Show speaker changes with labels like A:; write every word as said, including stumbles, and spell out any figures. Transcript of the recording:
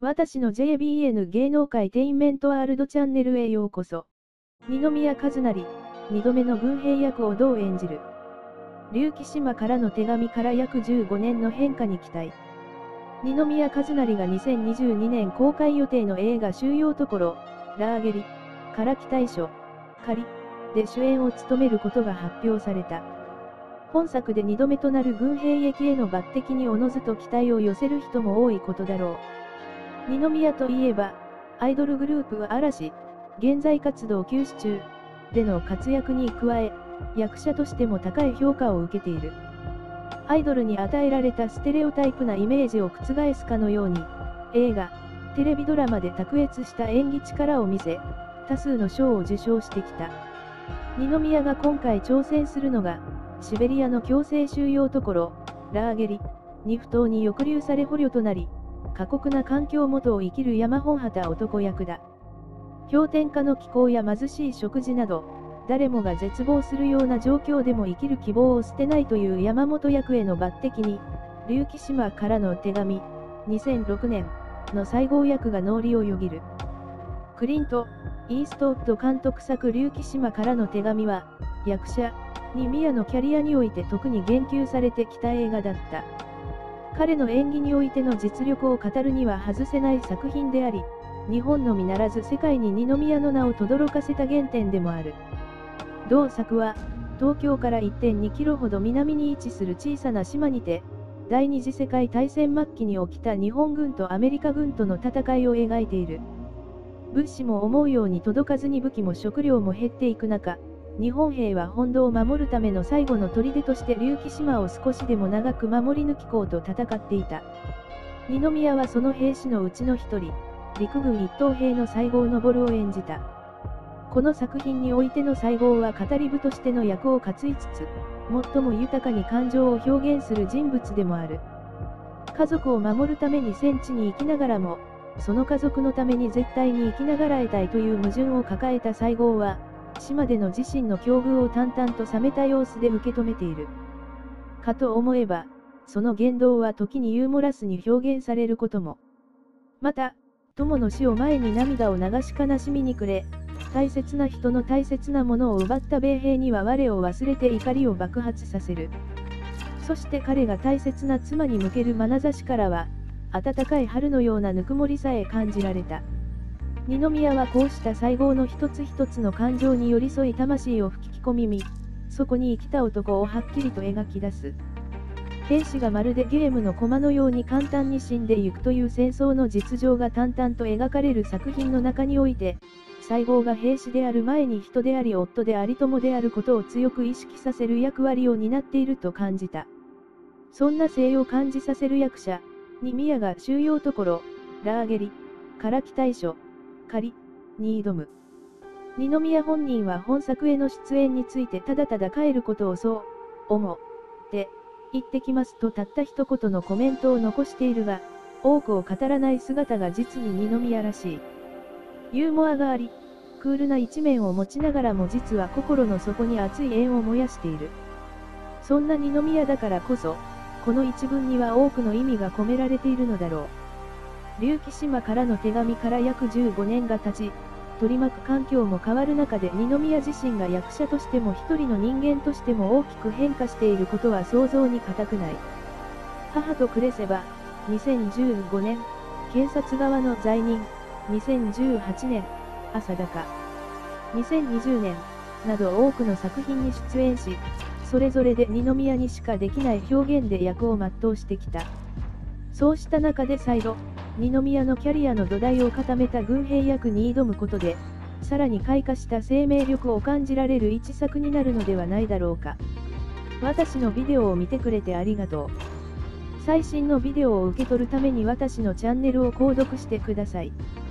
A: 私の ジェイビーエヌ 芸能界テインメントワールドチャンネルへようこそ。二宮和也、二度目の軍兵役をどう演じる？竜騎島からの手紙から約じゅうごねんの変化に期待。二宮和也がにせんにじゅうにねん公開予定の映画収容ところ、ラーゲリ、から期待書、仮、で主演を務めることが発表された。本作で二度目となる軍兵役への抜擢におのずと期待を寄せる人も多いことだろう。二宮といえば、アイドルグループ嵐、現在活動休止中での活躍に加え、役者としても高い評価を受けている。アイドルに与えられたステレオタイプなイメージを覆すかのように、映画、テレビドラマで卓越した演技力を見せ、多数の賞を受賞してきた。二宮が今回挑戦するのが、シベリアの強制収容ところ、ラーゲリに不当に抑留され捕虜となり、過酷な環境元を生きる山本畑男役だ。氷点下の気候や貧しい食事など、誰もが絶望するような状況でも生きる希望を捨てないという山本役への抜擢に、竜騎島からの手紙、にせんろくねんの西郷役が脳裏をよぎる。クリント・イーストウッド監督作竜騎島からの手紙は、役者、二宮のキャリアにおいて特に言及されてきた映画だった。彼の演技においての実力を語るには外せない作品であり、日本のみならず世界に二宮の名を轟かせた原点でもある。同作は、東京から いってんにキロほど南に位置する小さな島にて、第二次世界大戦末期に起きた日本軍とアメリカ軍との戦いを描いている。物資も思うように届かずに武器も食料も減っていく中、日本兵は本土を守るための最後の砦として竜騎島を少しでも長く守り抜こうと戦っていた。二宮はその兵士のうちの一人、陸軍一等兵の西郷昇を演じた。この作品においての西郷は語り部としての役を担いつつ、最も豊かに感情を表現する人物でもある。家族を守るために戦地に行きながらも、その家族のために絶対に生きながらえたいという矛盾を抱えた西郷は、島での自身の境遇を淡々と冷めた様子で受け止めている。かと思えば、その言動は時にユーモラスに表現されることも。また、友の死を前に涙を流し悲しみに暮れ、大切な人の大切なものを奪った米兵には我を忘れて怒りを爆発させる。そして彼が大切な妻に向ける眼差しからは、暖かい春のようなぬくもりさえ感じられた。二宮はこうした西郷の一つ一つの感情に寄り添い魂を吹き込みみ、そこに生きた男をはっきりと描き出す。兵士がまるでゲームの駒のように簡単に死んでゆくという戦争の実情が淡々と描かれる作品の中において、西郷が兵士である前に人であり夫であり友であることを強く意識させる役割を担っていると感じた。そんな性を感じさせる役者、二宮が収容ところ、ラーゲリ、から期待書、仮に挑む。二宮本人は本作への出演についてただただ帰ることをそう思って言ってきますとたった一言のコメントを残しているが、多くを語らない姿が実に二宮らしい。ユーモアがあり、クールな一面を持ちながらも実は心の底に熱い縁を燃やしている。そんな二宮だからこそ、この一文には多くの意味が込められているのだろう。竜騎島からの手紙から約じゅうごねんが経ち、取り巻く環境も変わる中で二宮自身が役者としても一人の人間としても大きく変化していることは想像に難くない。母と暮れせば、にせんじゅうごねん、検察側の罪人、にせんじゅうはちねん、浅高、にせんにじゅうねん、など多くの作品に出演し、それぞれで二宮にしかできない表現で役を全うしてきた。そうした中で再度、二宮のキャリアの土台を固めた軍兵役に挑むことで、さらに開花した生命力を感じられる一作になるのではないだろうか。私のビデオを見てくれてありがとう。最新のビデオを受け取るために私のチャンネルを購読してください。